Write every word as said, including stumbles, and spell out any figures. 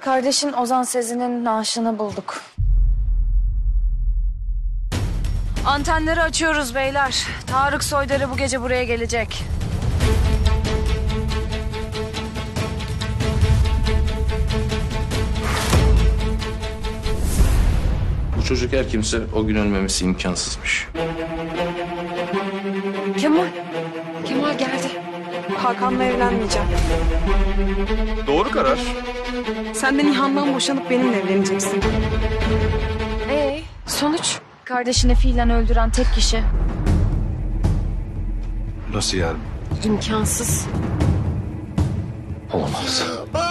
Kardeşin Ozan Sezin'in naaşını bulduk. Antenleri açıyoruz beyler. Tarık Soydarı bu gece buraya gelecek. Bu çocuk her kimse o gün ölmemesi imkansızmış. Kemal. Kemal geldi. Hakan'la evlenmeyeceğim. Doğru karar. Sen de Nihan'dan boşanıp benimle evleneceksin. Ee, sonuç? Kardeşini fiilen öldüren tek kişi. Nasıl yani? İmkansız. Olamaz.